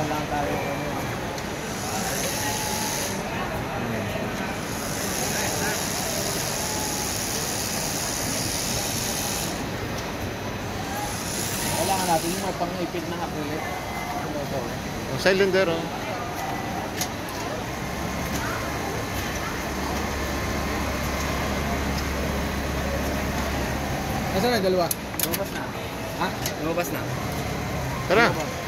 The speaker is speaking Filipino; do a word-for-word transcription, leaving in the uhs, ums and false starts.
lang tayo. Kailangan natin yung may pang-ipit ng acrylic. Ang cylinder, oh. Nasaan na, dalawa? Lumabas na. Ha? Lumabas na. Tara.